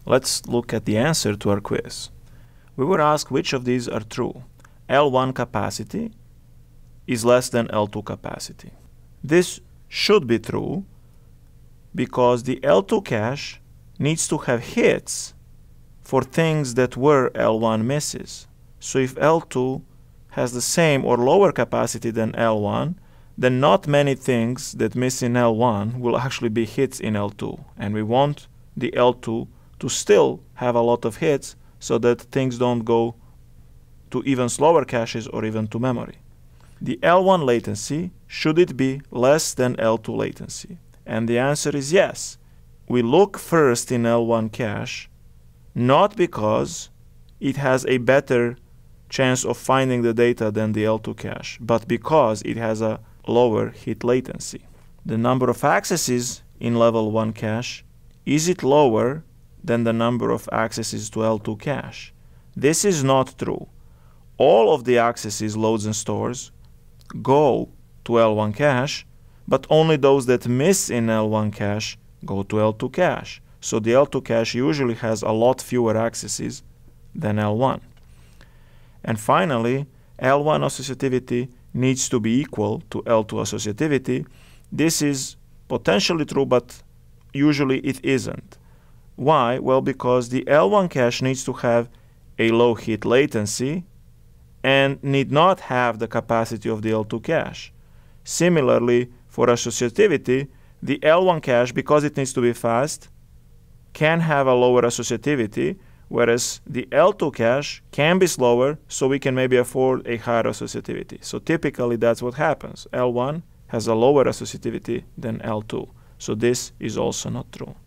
Let's look at the answer to our quiz. We were asked which of these are true. L1 capacity is less than L2 capacity. This should be true because the L2 cache needs to have hits for things that were L1 misses. So if L2 has the same or lower capacity than L1, then not many things that miss in L1 will actually be hits in L2. And we want the L2 to still have a lot of hits so that things don't go to even slower caches or even to memory. The L1 latency, should it be less than L2 latency? And the answer is yes. We look first in L1 cache, not because it has a better chance of finding the data than the L2 cache, but because it has a lower hit latency. The number of accesses in level 1 cache, is it lower than the number of accesses to L2 cache? This is not true. All of the accesses, loads, and stores go to L1 cache, but only those that miss in L1 cache go to L2 cache. So the L2 cache usually has a lot fewer accesses than L1. And finally, L1 associativity needs to be equal to L2 associativity. This is potentially true, but usually it isn't. Why? Well, because the L1 cache needs to have a low hit latency and need not have the capacity of the L2 cache. Similarly, for associativity, the L1 cache, because it needs to be fast, can have a lower associativity, whereas the L2 cache can be slower, so we can maybe afford a higher associativity. So typically that's what happens. L1 has a lower associativity than L2. So this is also not true.